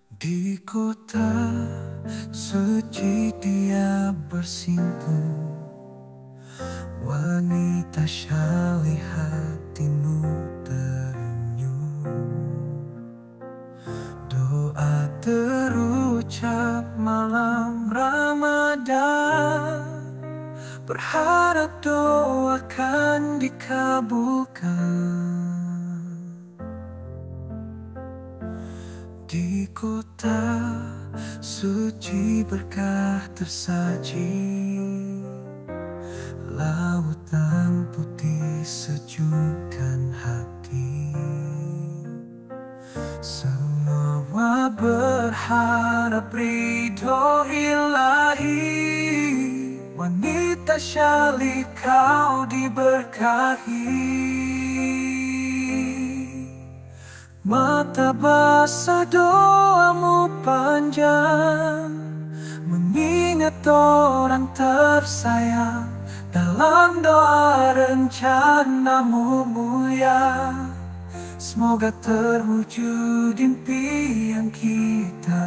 Di kota suci dia bersimpu, wanita syalih hatimu terenyuh. Doa terucap malam Ramadan, berharap doa akan dikabulkan. Di kota suci berkah tersaji, lautan putih sejukkan hati. Semua berharap ridho ilahi, wanita syalih kau diberkahi. Mata basah doamu panjang, mengingat orang tersayang. Dalam doa rencanamu mulia, semoga terwujud impian kita.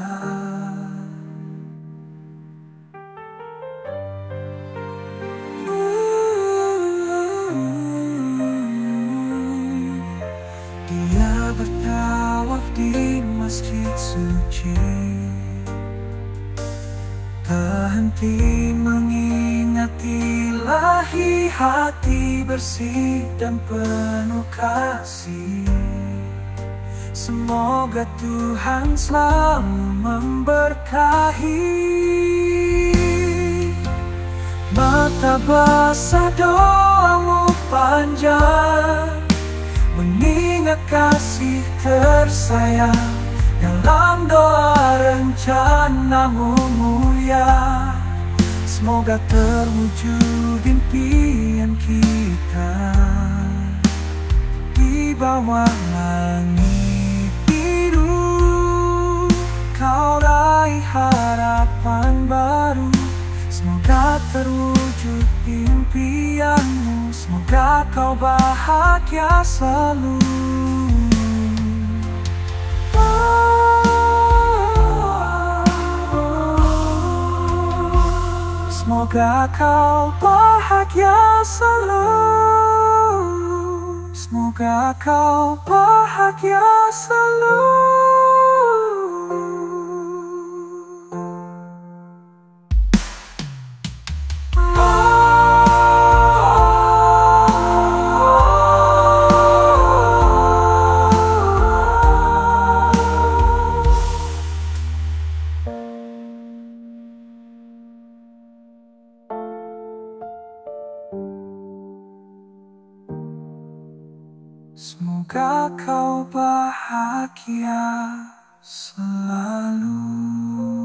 Dia bertawaf di masjid suci, tak henti mengingat ilahi, hati bersih dan penuh kasih. Semoga Tuhan selalu memberkahi. Mata basah doamu panjang, mengingat kasih tersayang. Dalam doa rencanamu mulia, semoga terwujud impian kita. Di bawah langit biru, kau raih harapan baru. Semoga terwujud impianmu, semoga kau bahagia selalu. Semoga kau bahagia selalu. Semoga kau bahagia selalu. Semoga kau bahagia selalu.